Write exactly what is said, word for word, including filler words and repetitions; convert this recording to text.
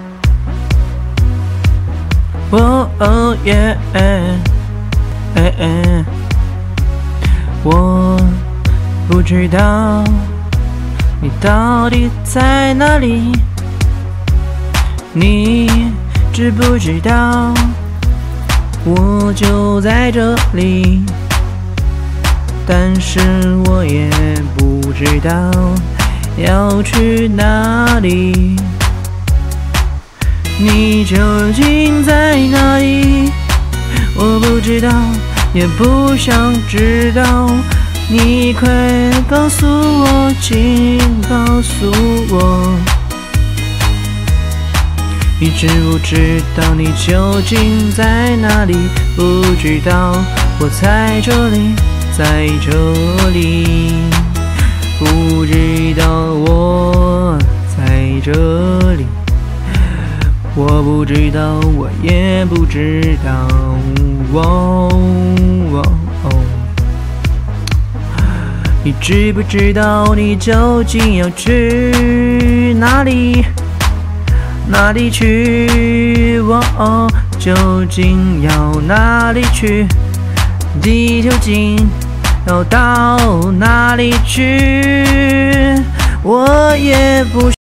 哦哦耶，哎哎，我不知道你到底在哪里，你知不知道我就在这里，但是我也不知道要去哪里。你究竟在哪里？我不知道，也不想知道。你快告诉我，请告诉我，你知不知道你究竟在哪里？不知道，我在这里，在这里。不知道我在这里。我不知道，我也不知道。哦哦哦，你知不知道你究竟要去哪里？哪里去？哦，究竟要哪里去？地究竟要到哪里去？我也不